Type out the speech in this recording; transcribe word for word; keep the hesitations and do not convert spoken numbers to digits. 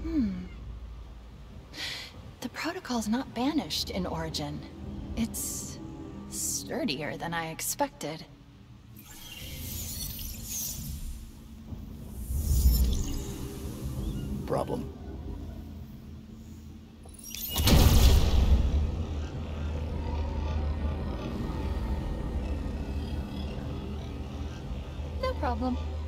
The protocol's not banished in Origin. It's sturdier than I expected. Problem. No problem.